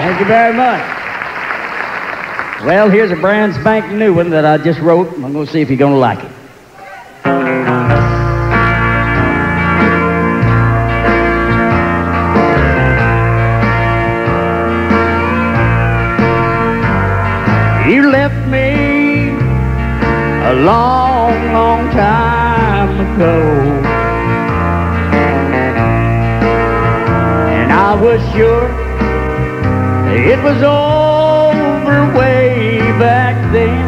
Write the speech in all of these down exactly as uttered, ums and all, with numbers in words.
Thank you very much. Well, here's a brand spanking new one that I just wrote. I'm going to see if you're going to like it. You left me a long, long time ago, and I was sure it was over way back then.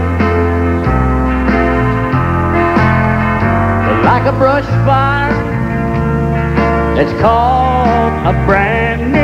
But like a brush fire that's caught a brand new